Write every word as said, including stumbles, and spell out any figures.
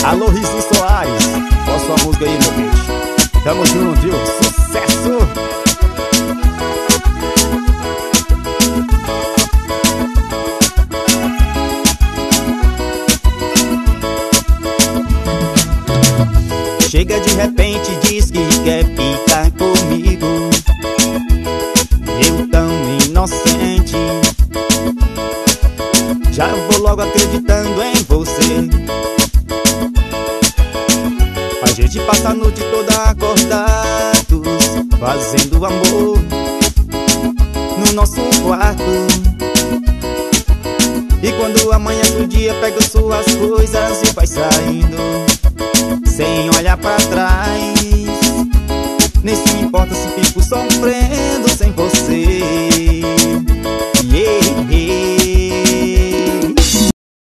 Alô, Rici Soares, posta sua música aí, meu bicho. Tamo junto, viu? Sucesso! Chega de repente, diz que quer ficar comigo. Eu tão inocente, já vou logo acreditando em você. A gente passa a noite toda acordados, fazendo amor no nosso quarto. E quando amanhece o dia, pega suas coisas e vai saindo sem olhar pra trás. Nem se importa se fico sofrendo sem você. Yeah, yeah.